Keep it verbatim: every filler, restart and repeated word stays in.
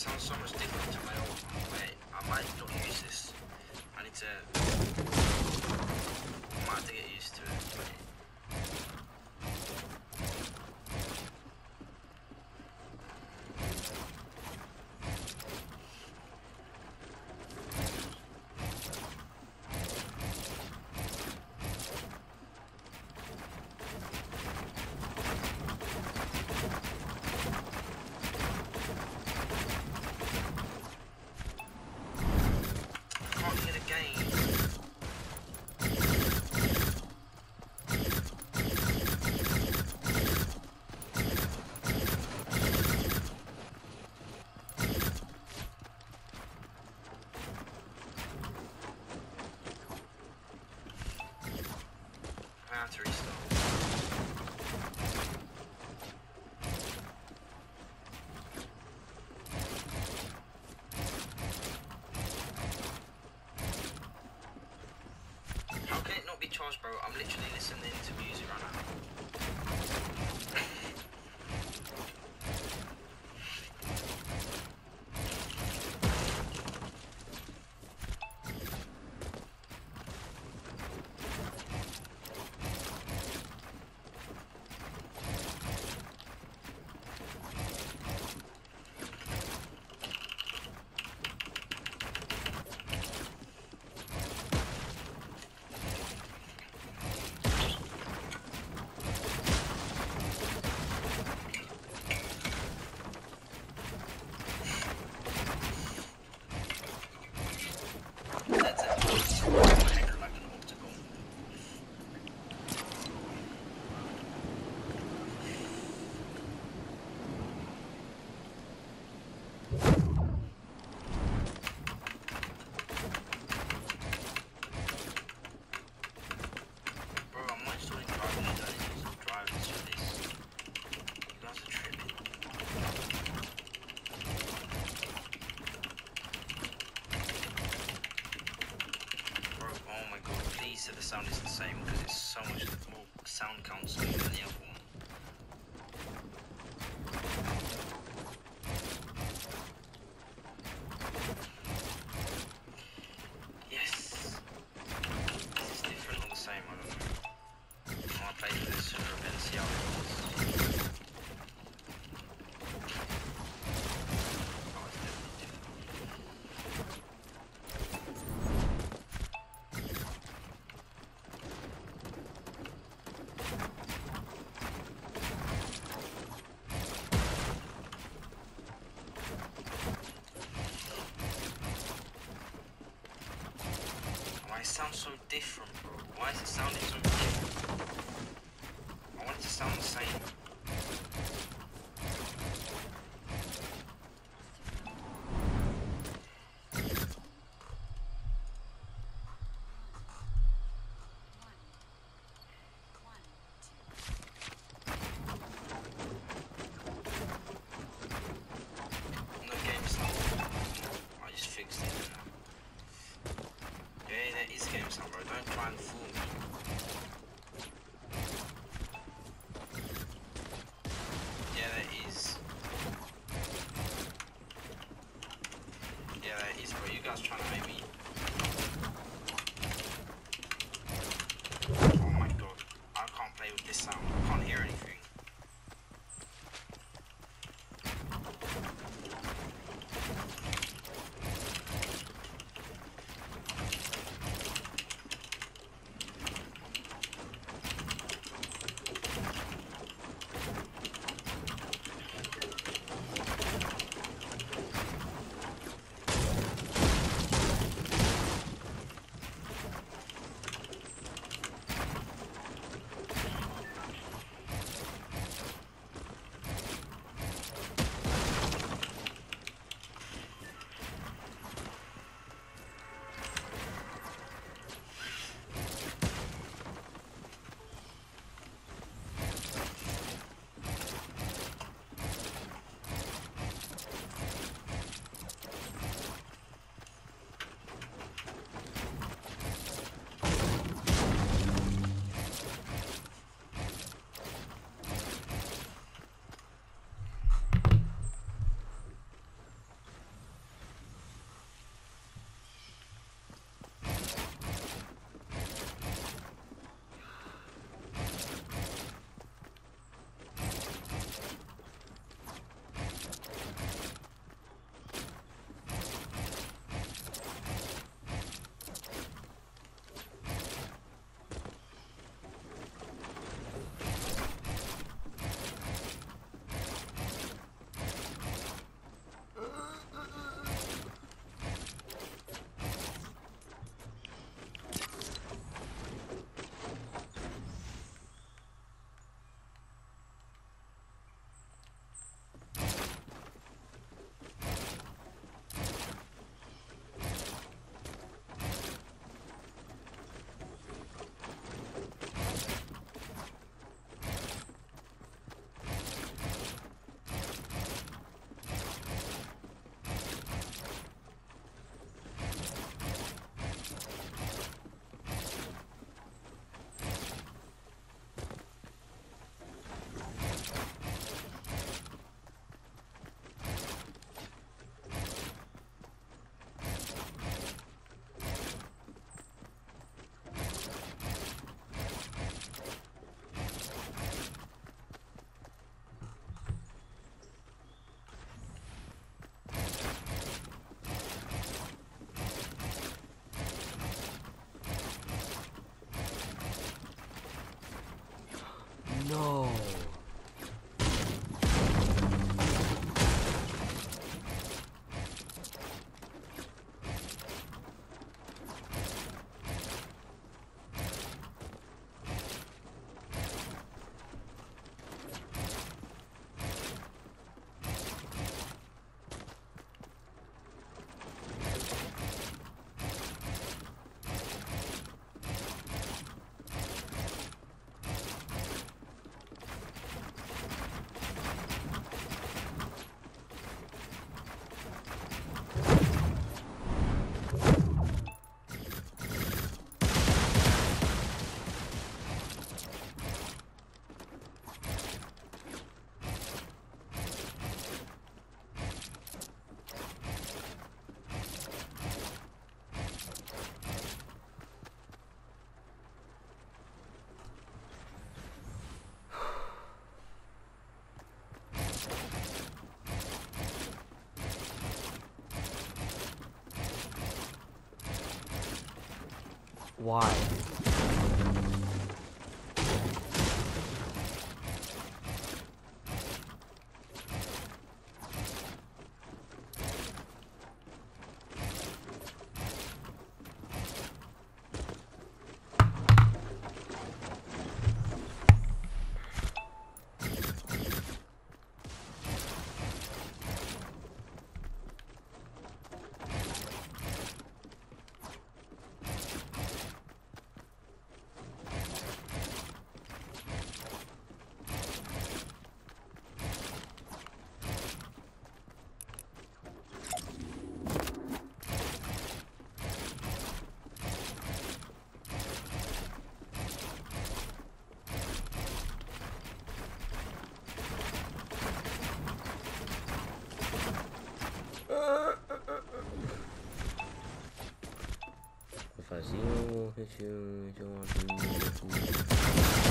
sounds so much different to my old one. Wait, I might not use this. I need to... I might have to get used to it. Wait. To restart. How can it not be charged, bro? I'm literally listening to music right now. So the sound is the same because it's so much more sound counseling than the other one. Yes! This is different or the same, I don't know. I want to play for this sooner and see how it was. It sounds so different, bro. Why is it sounding so different? I want it to sound the same. No game sound. I just fixed it now. Yeah, that is game sound, bro. Don't try and fool me. Why? Vou fazer um...